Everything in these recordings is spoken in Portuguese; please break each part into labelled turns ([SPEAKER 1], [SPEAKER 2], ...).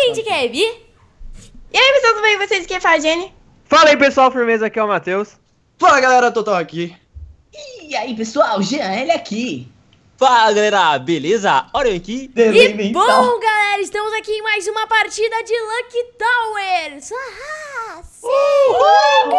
[SPEAKER 1] gente, Kev.
[SPEAKER 2] E aí, pessoal, tudo bem? Vocês aqui é a Jenny.
[SPEAKER 3] Fala aí, pessoal, firmeza, aqui é o Matheus.
[SPEAKER 4] Fala, galera, Total aqui.
[SPEAKER 5] E aí, pessoal, Jean, ele aqui.
[SPEAKER 4] Fala, galera, beleza? Olha eu aqui.
[SPEAKER 1] E bom, galera, estamos aqui em mais uma partida de Lucky Towers. Ah, sim,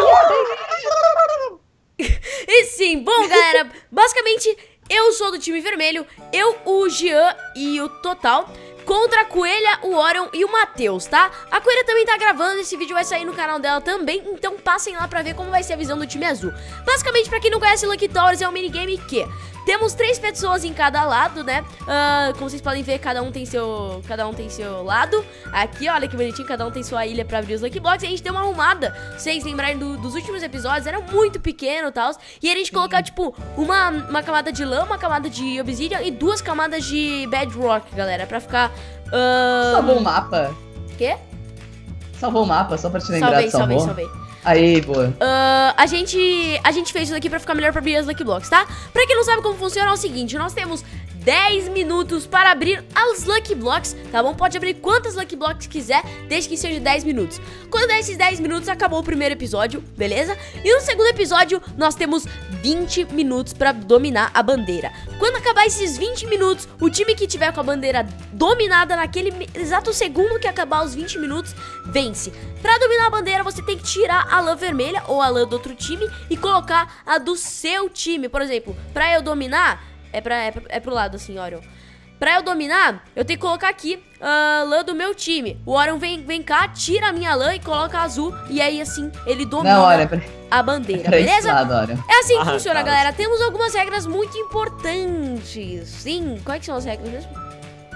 [SPEAKER 1] que legal. E sim, bom, galera, basicamente eu sou do time vermelho, o Jean e o Total, contra a Coelha, o Orion e o Matheus, tá? A Coelha também tá gravando, esse vídeo vai sair no canal dela também, então passem lá pra ver como vai ser a visão do time azul. Basicamente, pra quem não conhece, Lucky Towers é um minigame que temos 3 pessoas em cada lado, né? Como vocês podem ver, cada um tem seu lado. Aqui, olha que bonitinho, cada um tem sua ilha pra abrir os Lucky Blocks. E a gente deu uma arrumada, se vocês lembrarem dos últimos episódios, era muito pequeno e tal. E a gente colocar, tipo, uma camada de lã, uma camada de obsidian e 2 camadas de bedrock, galera, pra ficar...
[SPEAKER 5] Salvou o mapa.
[SPEAKER 1] Quê?
[SPEAKER 5] Salvou o mapa, só pra te lembrar.
[SPEAKER 1] Salvei.
[SPEAKER 5] Aí, boa.
[SPEAKER 1] A gente fez isso aqui pra ficar melhor pra abrir as Lucky Blocks, tá? Pra quem não sabe como funciona, é o seguinte, nós temos 10 minutos para abrir as Lucky Blocks, tá bom? Pode abrir quantas Lucky Blocks quiser, desde que seja 10 minutos. Quando der esses 10 minutos, acabou o primeiro episódio, beleza? E no segundo episódio, nós temos 20 minutos pra dominar a bandeira. Quando acabar esses 20 minutos, o time que tiver com a bandeira dominada naquele exato segundo que acabar os 20 minutos, vence. Pra dominar a bandeira, você tem que tirar a lã vermelha ou a lã do outro time e colocar a do seu time. Por exemplo, pra eu dominar... É pro lado assim, Orion. Pra eu dominar, eu tenho que colocar aqui a lã do meu time. O Orion vem cá, tira a minha lã e coloca a azul. E aí assim, ele domina a bandeira, beleza? É assim que funciona, galera. Temos algumas regras muito importantes. Sim, quais são as regras mesmo?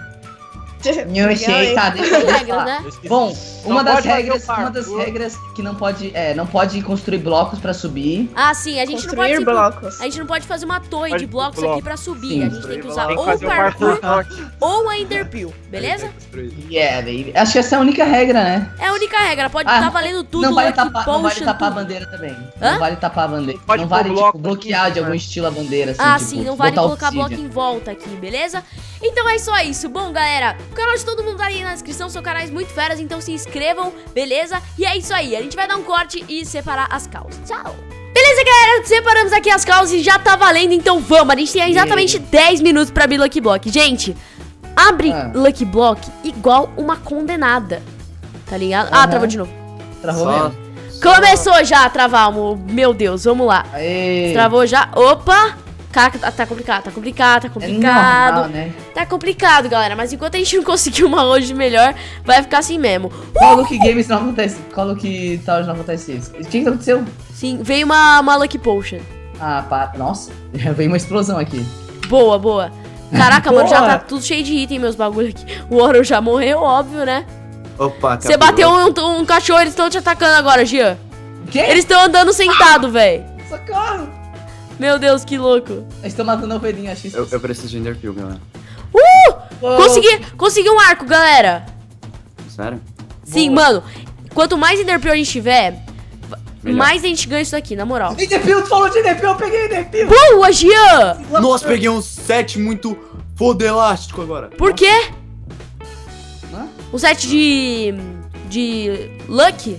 [SPEAKER 5] Eu sei, tá, deixa eu falar.
[SPEAKER 1] Né?
[SPEAKER 5] Bom, uma das regras que não pode construir blocos pra subir.
[SPEAKER 1] Ah, sim, a gente
[SPEAKER 2] Construir blocos.
[SPEAKER 1] A gente não pode fazer uma torre de blocos aqui pra subir.
[SPEAKER 5] Sim.
[SPEAKER 1] A gente tem que usar
[SPEAKER 3] Tem que
[SPEAKER 1] ou
[SPEAKER 3] fazer
[SPEAKER 1] o
[SPEAKER 3] um
[SPEAKER 1] parkour
[SPEAKER 3] parkour.
[SPEAKER 1] ou a enderpeel, beleza?
[SPEAKER 5] Yeah, baby. Acho que essa é a única regra, né?
[SPEAKER 1] É a única regra, pode estar valendo tudo.
[SPEAKER 5] Não vale
[SPEAKER 1] Lucky
[SPEAKER 5] tapar
[SPEAKER 1] Potion,
[SPEAKER 5] a
[SPEAKER 1] tudo.
[SPEAKER 5] bandeira também.
[SPEAKER 1] Hã?
[SPEAKER 5] Não vale tapar a bandeira.
[SPEAKER 3] Pode
[SPEAKER 5] Não vale,
[SPEAKER 3] pôr
[SPEAKER 5] tipo,
[SPEAKER 3] bloco
[SPEAKER 5] bloquear
[SPEAKER 3] aqui,
[SPEAKER 5] de algum
[SPEAKER 3] né?
[SPEAKER 5] estilo a bandeira, assim,
[SPEAKER 1] Ah,
[SPEAKER 5] tipo,
[SPEAKER 1] sim, não vale
[SPEAKER 5] botar
[SPEAKER 1] colocar bloco
[SPEAKER 5] obsidian.
[SPEAKER 1] em volta aqui, beleza? Então é só isso. Bom, galera, o canal de todo mundo tá aí na descrição, são canais muito feras, então se inscrevam, beleza? E é isso aí, a gente vai dar um corte e separar as calças. Tchau! Beleza, galera, separamos aqui as calças e já tá valendo, então vamos. A gente tem exatamente 10 minutos pra abrir Lucky Block. Gente, abre Lucky Block igual uma condenada, tá ligado? Ah, travou de novo.
[SPEAKER 5] Travou mesmo?
[SPEAKER 1] Começou já a travar, meu Deus, vamos lá.
[SPEAKER 5] Aê.
[SPEAKER 1] Travou já, opa. Caraca, tá complicado.
[SPEAKER 5] É normal, né?
[SPEAKER 1] Tá complicado, galera, mas enquanto a gente não conseguir uma hoje melhor, vai ficar assim mesmo.
[SPEAKER 5] Qual Lucky Games não acontece? Qual Lucky Towers não acontece isso? O que aconteceu?
[SPEAKER 1] Sim, veio uma Lucky Potion.
[SPEAKER 5] Ah, pá, nossa, veio uma explosão aqui.
[SPEAKER 1] Boa. Caraca, mano, já
[SPEAKER 5] Boa.
[SPEAKER 1] tá tudo cheio de item, meus bagulho aqui. O Oro já morreu, óbvio, né?
[SPEAKER 4] Opa,
[SPEAKER 1] Você bateu um cachorro, eles estão te atacando agora, Jean.
[SPEAKER 5] O quê?
[SPEAKER 1] Eles estão andando sentado, velho.
[SPEAKER 5] Socorro!
[SPEAKER 1] Meu Deus, que louco.
[SPEAKER 5] Eles estão matando a ovelhinha, acho isso.
[SPEAKER 4] Eu preciso de enderpeel, galera.
[SPEAKER 1] Consegui um arco, galera.
[SPEAKER 4] Sério?
[SPEAKER 1] Sim, mano, quanto mais enderpeel a gente tiver, mais a gente ganha isso daqui, na moral.
[SPEAKER 5] Enderpeel, tu falou de enderpeel, eu peguei enderpeel.
[SPEAKER 1] Boa, Jean!
[SPEAKER 4] Nossa, peguei um set muito fodelástico agora.
[SPEAKER 1] Por quê?
[SPEAKER 5] Hã?
[SPEAKER 1] Um set de Lucky?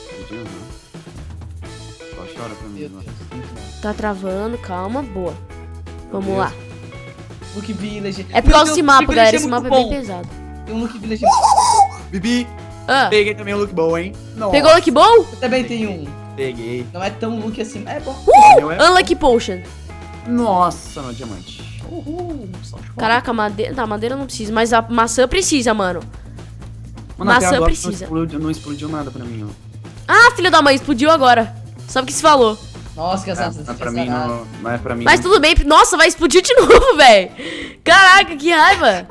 [SPEAKER 4] Só chora pra mim, mano.
[SPEAKER 1] Tá travando, calma, boa. Vamos lá.
[SPEAKER 5] Lucky Village.
[SPEAKER 1] É por causa desse mapa, galera, esse mapa é bem pesado.
[SPEAKER 5] Tem um Lucky Village.
[SPEAKER 4] Bibi,
[SPEAKER 1] Ah,
[SPEAKER 4] peguei também um look bom, hein? Nossa,
[SPEAKER 1] pegou o Lucky Ball?
[SPEAKER 5] Eu também tenho um.
[SPEAKER 4] Peguei.
[SPEAKER 5] Não é tão Lucky assim, é bom.
[SPEAKER 4] Meu é-
[SPEAKER 1] Unlucky Potion.
[SPEAKER 4] Nossa, no diamante.
[SPEAKER 5] Uhul, só choque.
[SPEAKER 1] Caraca, madeira. Tá, madeira não precisa, mas a maçã precisa, mano.
[SPEAKER 4] Mano, até
[SPEAKER 1] Maçã
[SPEAKER 4] agora
[SPEAKER 1] precisa.
[SPEAKER 4] Não explodiu nada pra mim, ó.
[SPEAKER 1] Ah, filho da mãe, explodiu agora. Sabe o que se falou?
[SPEAKER 5] Nossa, que essa
[SPEAKER 4] Pra mim não é pra mim.
[SPEAKER 1] Mas tudo bem. Nossa, vai explodir de novo, velho. Caraca, que raiva.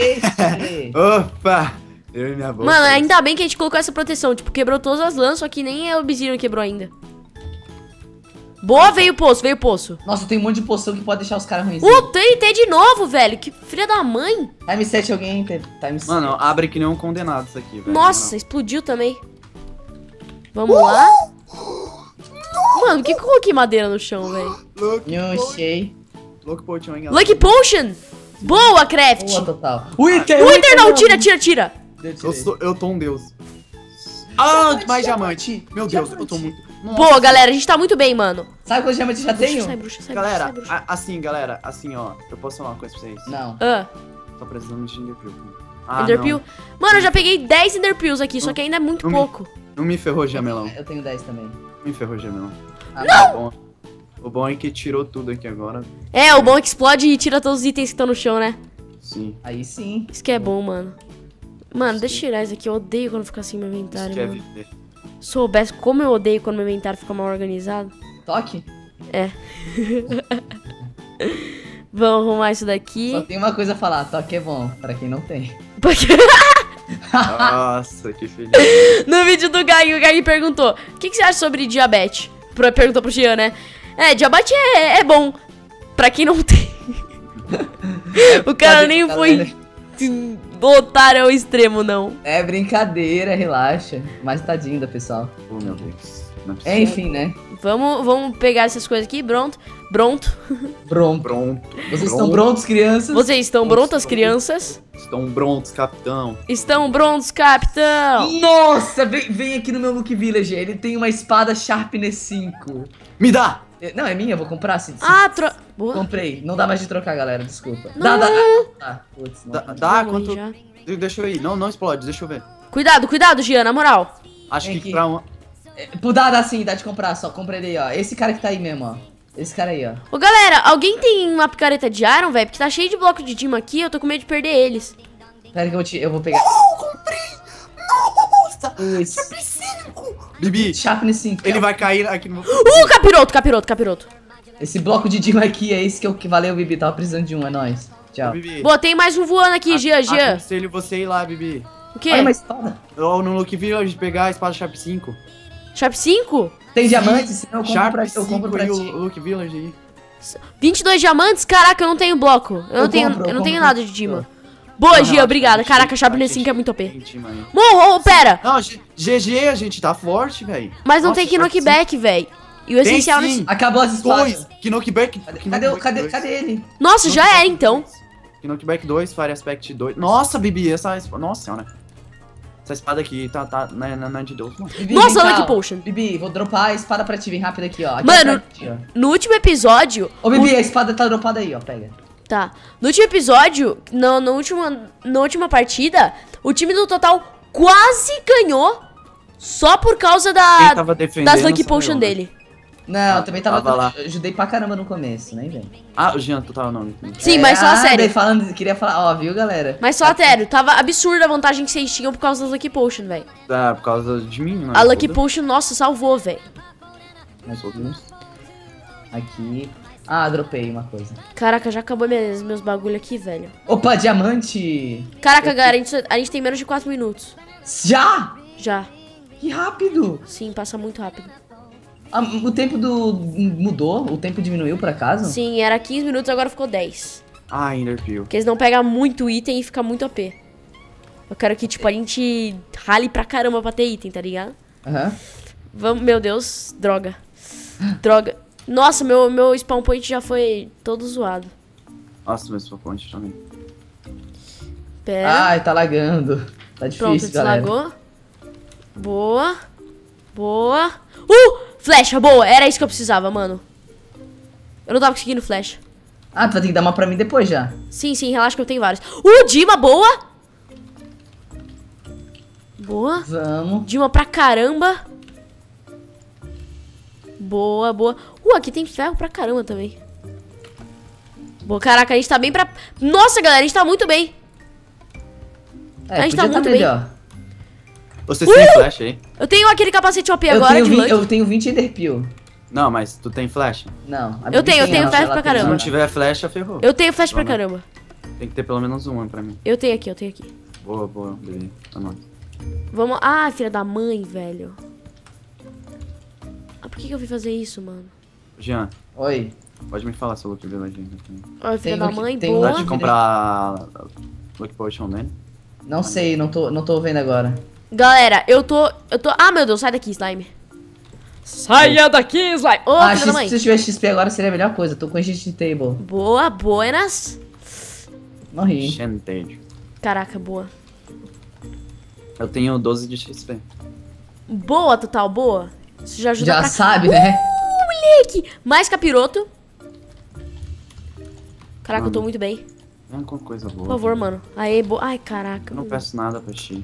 [SPEAKER 4] Opa! Eu e minha boca.
[SPEAKER 1] Mano, ainda bem que a gente colocou essa proteção. Tipo, quebrou todas as lãs, só que nem a obsidian quebrou ainda. Boa, veio o poço.
[SPEAKER 5] Nossa, tem um monte de poção que pode deixar os caras ruins.
[SPEAKER 1] TNT de novo, velho. Que filha da mãe.
[SPEAKER 5] Time 7 alguém tem. Time 7.
[SPEAKER 4] Mano, abre que nem um condenado isso aqui, velho.
[SPEAKER 1] Nossa, explodiu também. Vamos lá. Mano, por que eu coloquei madeira no chão, velho?
[SPEAKER 5] Eu sei.
[SPEAKER 4] Lucky Potion, hein, galera.
[SPEAKER 1] Lucky Potion. Boa, Craft.
[SPEAKER 5] Boa, total.
[SPEAKER 1] O Wither não, tira.
[SPEAKER 5] Deu
[SPEAKER 4] Eu tô um deus. Ah, mais diamante. Meu Deus, eu tô muito... Nossa.
[SPEAKER 1] Boa, galera, a gente tá muito bem, mano.
[SPEAKER 5] Sabe quantos diamantes eu já tenho?
[SPEAKER 1] Sai, bruxa, sai,
[SPEAKER 4] Galera,
[SPEAKER 1] bruxa, sai, bruxa.
[SPEAKER 4] galera, assim, ó. Eu posso falar uma coisa pra vocês?
[SPEAKER 5] Não.
[SPEAKER 1] Ah,
[SPEAKER 4] Tô precisando de Enderpeel.
[SPEAKER 1] Enderpeel. Mano, eu já peguei 10 Enderpeels aqui, só que ainda é muito
[SPEAKER 4] Não me-
[SPEAKER 1] pouco.
[SPEAKER 4] Não me ferrou, Jamelão.
[SPEAKER 5] Eu tenho 10 também.
[SPEAKER 4] Não me ferrou, Jamelão.
[SPEAKER 5] Não!
[SPEAKER 4] O bom é que tirou tudo aqui agora.
[SPEAKER 1] É, o bom é que explode e tira todos os itens que estão no chão, né?
[SPEAKER 4] Sim.
[SPEAKER 5] Aí sim.
[SPEAKER 1] Isso que é bom, mano. Mano, deixa eu tirar isso aqui. Eu odeio quando fica assim meu
[SPEAKER 4] Isso
[SPEAKER 1] inventário,
[SPEAKER 4] quer
[SPEAKER 1] mano.
[SPEAKER 4] viver.
[SPEAKER 1] Soubesse como eu odeio quando meu inventário fica mal organizado.
[SPEAKER 5] Toque?
[SPEAKER 1] Vamos arrumar isso daqui.
[SPEAKER 5] Só tem uma coisa a falar, toque é bom, pra quem não tem.
[SPEAKER 1] Porque
[SPEAKER 4] Nossa, que feliz.
[SPEAKER 1] no vídeo do Gag, o Gag perguntou: o que você acha sobre diabetes? Perguntou pro Jean, né? Diabetes é bom. Pra quem não tem. O cara nem foi otário ao extremo, não.
[SPEAKER 5] É brincadeira, relaxa. Mas tadinho da pessoal.
[SPEAKER 4] Oh, meu Deus. Não é possível.
[SPEAKER 5] Enfim, né?
[SPEAKER 1] Vamos pegar essas coisas aqui, pronto.
[SPEAKER 5] Pronto.
[SPEAKER 4] Pronto.
[SPEAKER 5] Vocês estão prontos, crianças?
[SPEAKER 1] Vocês estão prontas, crianças?
[SPEAKER 4] Estão prontos, capitão.
[SPEAKER 1] Estão prontos, capitão?
[SPEAKER 5] Nossa, vem aqui no meu Look Village. Ele tem uma espada Sharpness 5.
[SPEAKER 4] Me dá!
[SPEAKER 5] Não, é minha, eu vou comprar.
[SPEAKER 1] Boa.
[SPEAKER 5] Comprei. Não dá mais de trocar, galera, desculpa.
[SPEAKER 1] Não.
[SPEAKER 5] Dá. Putz, não.
[SPEAKER 4] Dá
[SPEAKER 1] Vamos
[SPEAKER 4] quanto?
[SPEAKER 1] já.
[SPEAKER 4] Deixa eu ir. Não explode, deixa eu ver.
[SPEAKER 1] Cuidado, Jean, na moral.
[SPEAKER 4] Acho
[SPEAKER 5] Vem
[SPEAKER 4] que
[SPEAKER 5] aqui.
[SPEAKER 4] pra uma...
[SPEAKER 5] Dá sim, dá de comprar, só compra ele aí, ó. Esse cara que tá aí mesmo, ó. Esse cara aí, ó.
[SPEAKER 1] Ô, galera, alguém tem uma picareta de Iron, velho? Porque tá cheio de bloco de Dima aqui, eu tô com medo de perder eles.
[SPEAKER 5] Pera que eu vou pegar.
[SPEAKER 4] comprei! Nossa!
[SPEAKER 5] Isso.
[SPEAKER 4] Bibi,
[SPEAKER 5] Sharpness 5.
[SPEAKER 4] ele vai cair aqui no meu...
[SPEAKER 1] Capiroto.
[SPEAKER 5] Esse bloco de Dima aqui é esse que valeu, Bibi. Tava precisando de um, é nóis. Tchau.
[SPEAKER 4] Bibi,
[SPEAKER 1] Boa, tem mais um voando aqui, Jean.
[SPEAKER 4] aconselho você ir lá, Bibi.
[SPEAKER 1] O quê?
[SPEAKER 5] Olha uma espada.
[SPEAKER 4] Ou no Look Village pegar a espada Sharp 5.
[SPEAKER 1] Sharp 5?
[SPEAKER 5] Tem diamante? Senão
[SPEAKER 4] Sharp
[SPEAKER 5] eu compro pra
[SPEAKER 4] e o
[SPEAKER 5] ti.
[SPEAKER 4] Look Village aí.
[SPEAKER 1] 22 diamantes? Caraca, eu não tenho bloco. Eu não tenho
[SPEAKER 5] compro.
[SPEAKER 1] nada de Dima. Boa, Gia,
[SPEAKER 4] relaxa,
[SPEAKER 1] obrigada.
[SPEAKER 4] gente,
[SPEAKER 1] Caraca, Sharp
[SPEAKER 4] vai,
[SPEAKER 1] 5 é muito OP.
[SPEAKER 4] tem time aí.
[SPEAKER 1] Pera.
[SPEAKER 4] Não, GG, a gente tá forte, velho.
[SPEAKER 1] Mas não
[SPEAKER 4] Nossa,
[SPEAKER 1] tem
[SPEAKER 4] Sharp
[SPEAKER 1] knockback, velho. E o
[SPEAKER 4] Tem
[SPEAKER 1] essencial...
[SPEAKER 4] sim.
[SPEAKER 5] Acabou as espadas.
[SPEAKER 4] Que knockback.
[SPEAKER 5] Cadê ele?
[SPEAKER 1] Nossa, já era, então.
[SPEAKER 4] Que knockback 2, Fire Aspect 2. Nossa, Bibi, essa espada. Nossa senhora. Essa espada aqui tá na de Deus, mano.
[SPEAKER 5] Bibi,
[SPEAKER 1] Nossa,
[SPEAKER 5] vem cá,
[SPEAKER 1] Lucky
[SPEAKER 5] ó.
[SPEAKER 1] Potion.
[SPEAKER 5] Bibi, vou dropar a espada pra ti, vem rápido aqui, ó. Aqui
[SPEAKER 1] Mano,
[SPEAKER 5] atrás de ti, ó.
[SPEAKER 1] No último episódio...
[SPEAKER 5] Ô, Bibi, a espada tá dropada aí, ó, pega.
[SPEAKER 1] Tá. No último episódio, na última partida, o time do Total quase ganhou só por causa
[SPEAKER 4] Quem tava defendendo
[SPEAKER 1] das Lucky
[SPEAKER 4] sou
[SPEAKER 1] Potion
[SPEAKER 4] eu, né?
[SPEAKER 1] dele.
[SPEAKER 5] Não, também tava
[SPEAKER 4] lá.
[SPEAKER 5] Eu ajudei pra caramba no começo, nem vem.
[SPEAKER 4] Ah, o Jean, tu tava não.
[SPEAKER 1] Sim, mas só a sério.
[SPEAKER 5] Queria falar, ó, viu, galera?
[SPEAKER 1] Mas só a sério, tava absurda a vantagem que vocês tinham por causa das Lucky Potion, velho.
[SPEAKER 4] Ah, por causa de mim, né?
[SPEAKER 1] A Lucky Potion, nossa, salvou, velho.
[SPEAKER 4] Nós outros.
[SPEAKER 5] Aqui. Ah, dropei uma coisa.
[SPEAKER 1] Caraca, já acabou meus bagulho aqui, velho.
[SPEAKER 5] Opa, diamante!
[SPEAKER 1] Caraca, galera, a gente tem menos de 4 minutos.
[SPEAKER 5] Já?
[SPEAKER 1] Já.
[SPEAKER 5] Que rápido!
[SPEAKER 1] Sim, passa muito rápido.
[SPEAKER 5] O tempo mudou? O tempo diminuiu por acaso?
[SPEAKER 1] Sim, era 15 minutos, agora ficou 10.
[SPEAKER 4] Ah, Enderpeel.
[SPEAKER 1] Porque eles não pegam muito item e fica muito OP. Eu quero que, tipo, a gente rale pra caramba pra ter item, tá ligado?
[SPEAKER 5] Aham.
[SPEAKER 1] Vamos, meu Deus, droga. Droga. Nossa, meu spawn point já foi todo zoado.
[SPEAKER 4] Nossa, meu spawnpoint também.
[SPEAKER 1] Pera.
[SPEAKER 5] Ai, tá lagando. Tá
[SPEAKER 1] Pronto,
[SPEAKER 5] difícil, galera.
[SPEAKER 1] deslagou. Boa. Boa. Flecha, boa. Era isso que eu precisava, mano. Eu não tava conseguindo flecha.
[SPEAKER 5] Ah, tu vai ter que dar uma pra mim depois já.
[SPEAKER 1] Sim, relaxa que eu tenho vários. Dima, boa. Boa.
[SPEAKER 5] Vamos.
[SPEAKER 1] Dima pra caramba. Boa. Aqui tem ferro pra caramba também. Boa, caraca, a gente tá bem pra... Nossa, galera, a gente tá muito bem.
[SPEAKER 5] É,
[SPEAKER 1] A gente tá
[SPEAKER 5] podia
[SPEAKER 1] muito
[SPEAKER 5] melhor.
[SPEAKER 4] Vocês têm flash aí?
[SPEAKER 1] Eu tenho aquele capacete OP agora de Lucky.
[SPEAKER 5] Eu tenho 20 Enderpeel.
[SPEAKER 4] Não, mas tu tem flash?
[SPEAKER 5] Não. a
[SPEAKER 1] Eu
[SPEAKER 5] Bibi
[SPEAKER 1] tenho
[SPEAKER 5] tem,
[SPEAKER 1] flash
[SPEAKER 5] ela
[SPEAKER 1] pra
[SPEAKER 5] tem
[SPEAKER 1] caramba.
[SPEAKER 4] Se
[SPEAKER 5] ela.
[SPEAKER 4] não tiver flecha, ferrou.
[SPEAKER 1] Eu tenho flash pra
[SPEAKER 4] Vamos.
[SPEAKER 1] caramba.
[SPEAKER 4] Tem que ter pelo menos uma pra mim.
[SPEAKER 1] Eu tenho aqui.
[SPEAKER 4] Boa, beleza. Tá nóis.
[SPEAKER 1] Vamos... Ah, filha da mãe, velho. Ah, por que eu fui fazer isso, mano?
[SPEAKER 4] Jean,
[SPEAKER 5] Oi.
[SPEAKER 4] pode me falar seu Look Village ainda também.
[SPEAKER 1] Olha, filha
[SPEAKER 5] Tem
[SPEAKER 1] da
[SPEAKER 5] Lucky-
[SPEAKER 1] mãe,
[SPEAKER 5] tem
[SPEAKER 1] boa.
[SPEAKER 4] Dá de comprar Lucky Potion dele?
[SPEAKER 5] Não sei, não tô vendo agora.
[SPEAKER 1] Galera, eu tô... Ah, meu Deus, sai daqui, slime. Saia daqui, slime. Ô, filha da mãe.
[SPEAKER 5] Se eu tivesse XP agora seria a melhor coisa. Tô com Engine Table.
[SPEAKER 1] Boa, buenas.
[SPEAKER 5] Morri.
[SPEAKER 4] Shantage.
[SPEAKER 1] Caraca, boa.
[SPEAKER 4] Eu tenho 12 de XP.
[SPEAKER 1] Boa, Total, boa. Isso já ajuda
[SPEAKER 5] Já
[SPEAKER 1] pra...
[SPEAKER 5] sabe, né?
[SPEAKER 1] Moleque! Mais capiroto. Caraca, eu tô
[SPEAKER 4] Mano.
[SPEAKER 1] muito bem.
[SPEAKER 4] Vem com coisa boa.
[SPEAKER 1] Por favor, mano. Aê, boa. Ai, caraca.
[SPEAKER 4] Eu não peço nada pra ti.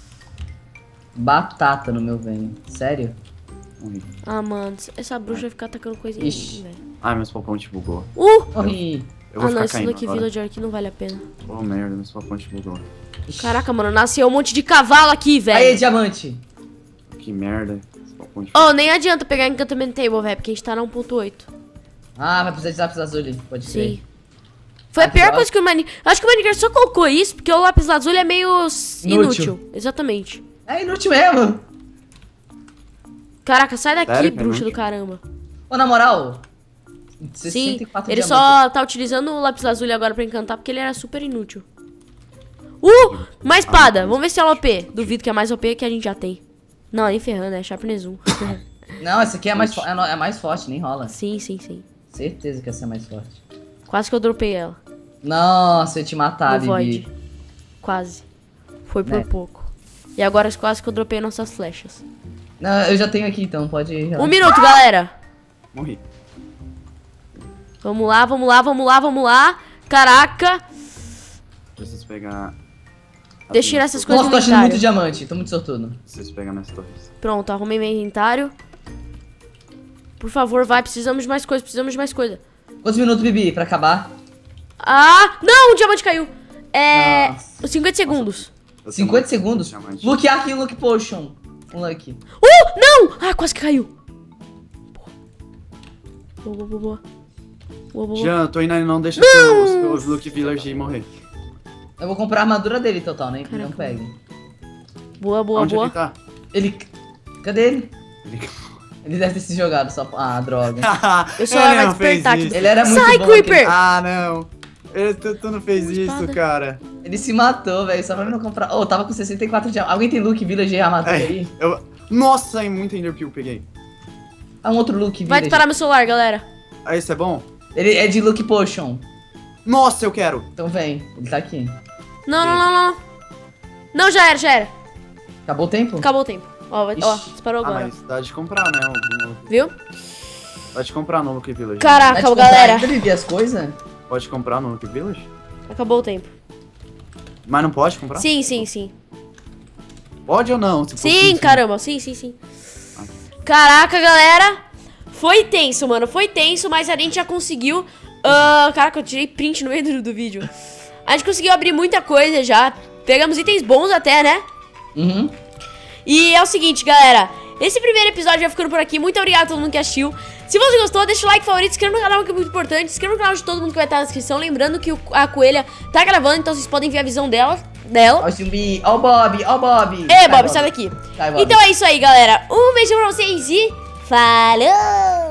[SPEAKER 5] Batata no meu venho. Sério?
[SPEAKER 4] Morri.
[SPEAKER 1] Ah, mano. Essa bruxa vai ficar atacando coisa em
[SPEAKER 5] Ixi.
[SPEAKER 1] mim, velho.
[SPEAKER 4] Ai, meu spawnpoint bugou.
[SPEAKER 5] Morri.
[SPEAKER 4] Eu vou
[SPEAKER 1] Ah, não.
[SPEAKER 4] ficar
[SPEAKER 1] Esse
[SPEAKER 4] caindo
[SPEAKER 1] Lucky
[SPEAKER 4] agora.
[SPEAKER 1] Villager aqui não vale a pena.
[SPEAKER 4] Oh, merda, meu spawnpoint bugou.
[SPEAKER 1] Caraca, mano. Nasceu um monte de cavalo aqui,
[SPEAKER 5] Aí,
[SPEAKER 1] velho.
[SPEAKER 5] diamante.
[SPEAKER 4] Que merda. Spawnpoint
[SPEAKER 1] Oh, nem adianta pegar Encantamento Table, velho. Porque a gente tá na 1.8.
[SPEAKER 5] Ah, vai precisar de lápis azul, pode ser.
[SPEAKER 1] Sim. Foi a
[SPEAKER 5] Ah,
[SPEAKER 1] pior
[SPEAKER 5] que
[SPEAKER 1] coisa que o Minecraft... Acho que o Minecraft só colocou isso porque o lápis lazuli é meio
[SPEAKER 5] Inútil.
[SPEAKER 1] inútil. Exatamente.
[SPEAKER 5] É inútil mesmo.
[SPEAKER 1] Caraca, sai daqui,
[SPEAKER 4] Sério que é
[SPEAKER 1] bruxa do
[SPEAKER 4] inútil?
[SPEAKER 1] caramba.
[SPEAKER 5] Ô, na moral.
[SPEAKER 1] Sim,
[SPEAKER 5] 64
[SPEAKER 1] ele
[SPEAKER 5] diamantes.
[SPEAKER 1] só tá utilizando o lápis lazuli agora pra encantar porque ele era super inútil. Mais espada. Vamos ver se é OP. Duvido que é mais OP que a gente já tem. Não, nem ferrando, é Sharpness 1.
[SPEAKER 5] Não, essa aqui é mais, é mais forte, nem rola.
[SPEAKER 1] Sim, sim, sim.
[SPEAKER 5] Certeza que essa é mais forte.
[SPEAKER 1] Quase que eu dropei ela.
[SPEAKER 5] Nossa, eu ia te matar,
[SPEAKER 1] No Void.
[SPEAKER 5] Bibi.
[SPEAKER 1] Quase. Foi por
[SPEAKER 5] Né?
[SPEAKER 1] pouco. E agora quase que eu dropei nossas flechas.
[SPEAKER 5] Não, eu já tenho aqui, então pode ir.
[SPEAKER 1] 1 minuto, galera.
[SPEAKER 4] Morri.
[SPEAKER 1] Vamos lá, vamos lá, vamos lá, vamos lá. Caraca.
[SPEAKER 4] Preciso pegar...
[SPEAKER 1] Deixa eu tirar essas coisas
[SPEAKER 5] Nossa,
[SPEAKER 1] do
[SPEAKER 5] tô achando muito
[SPEAKER 1] inventário.
[SPEAKER 5] diamante, tô muito sortudo.
[SPEAKER 4] Preciso pegar minhas torres.
[SPEAKER 1] Pronto, arrumei meu inventário. Por favor, vai. Precisamos de mais coisa, precisamos de mais coisa.
[SPEAKER 5] Quantos minutos, Bibi, pra acabar?
[SPEAKER 1] Ah, não, o diamante caiu. É...
[SPEAKER 5] Nossa.
[SPEAKER 1] 50 segundos.
[SPEAKER 4] Eu tenho
[SPEAKER 5] 50
[SPEAKER 4] muito
[SPEAKER 5] segundos?
[SPEAKER 4] diamante.
[SPEAKER 5] Lucky Ark e Lucky Potion. Um Lucky.
[SPEAKER 1] Não! Ah, quase que caiu. Boa, boa, boa, boa. Boa, boa, boa.
[SPEAKER 4] Jean, tô indo aí, não deixa os Lucky Village morrer.
[SPEAKER 5] Eu vou comprar a armadura dele, total, né? Que não
[SPEAKER 1] Caraca.
[SPEAKER 5] pegue.
[SPEAKER 1] Boa, boa,
[SPEAKER 4] Onde
[SPEAKER 1] boa.
[SPEAKER 4] ele tá?
[SPEAKER 5] Ele... Cadê ele?
[SPEAKER 4] Ele-
[SPEAKER 5] Ele deve ter se jogado só... Ah, droga.
[SPEAKER 1] Eu só
[SPEAKER 4] Ele
[SPEAKER 1] vai
[SPEAKER 4] não fez
[SPEAKER 1] despertar aqui.
[SPEAKER 4] isso.
[SPEAKER 5] Ele era muito
[SPEAKER 1] Sai,
[SPEAKER 5] bom.
[SPEAKER 1] Creeper!
[SPEAKER 4] Ah, não. Tu não fez
[SPEAKER 1] Espada.
[SPEAKER 4] isso, cara.
[SPEAKER 5] Ele se matou, velho, só pra não comprar... Oh, tava com 64 de... Alguém tem Lucky Village e armadura aí?
[SPEAKER 4] Nossa, é muito Enderpeel peguei.
[SPEAKER 5] Ah, um outro Lucky
[SPEAKER 1] Vai
[SPEAKER 5] Village.
[SPEAKER 1] disparar meu celular, galera.
[SPEAKER 4] Ah, esse é bom?
[SPEAKER 5] Ele é de Lucky Potion.
[SPEAKER 4] Nossa, eu quero.
[SPEAKER 5] Então vem, ele tá aqui.
[SPEAKER 1] Não, não, não, não. Não, já era, já era.
[SPEAKER 5] Acabou o tempo?
[SPEAKER 1] Acabou o tempo. Ó, ó,
[SPEAKER 5] Ixi.
[SPEAKER 1] disparou
[SPEAKER 4] Ah,
[SPEAKER 1] agora.
[SPEAKER 4] mas dá de comprar, né?
[SPEAKER 1] Viu?
[SPEAKER 4] Dá de comprar no Lucky Village.
[SPEAKER 5] Vai te
[SPEAKER 1] Caraca,
[SPEAKER 5] comprar
[SPEAKER 1] galera.
[SPEAKER 5] ainda, Bibi, as coisas?
[SPEAKER 4] Pode comprar no Lucky Village?
[SPEAKER 1] Acabou o tempo.
[SPEAKER 4] Mas não pode comprar?
[SPEAKER 1] Sim, sim, sim.
[SPEAKER 4] Pode ou não? Se for
[SPEAKER 1] Sim,
[SPEAKER 4] tudo,
[SPEAKER 1] caramba. Sim, sim, sim. Caraca, galera. Foi tenso, mano. Foi tenso, mas a gente já conseguiu. Caraca, eu tirei print no meio do vídeo. A gente conseguiu abrir muita coisa já. Pegamos itens bons até, né?
[SPEAKER 5] Uhum.
[SPEAKER 1] E é o seguinte, galera. Esse primeiro episódio vai ficando por aqui. Muito obrigado a todo mundo que assistiu. Se você gostou, deixa o like, favorito, se inscreva no canal, que é muito importante. Se inscreva no canal de todo mundo que vai estar na descrição. Lembrando que a coelha tá gravando, então vocês podem ver a visão dela.
[SPEAKER 5] Ó o zumbi, ó o Bob, ó o Bob.
[SPEAKER 1] Ei, Bob, sai daqui.
[SPEAKER 5] Sai, Bob.
[SPEAKER 1] Então é isso aí, galera. Um beijo pra vocês e falou!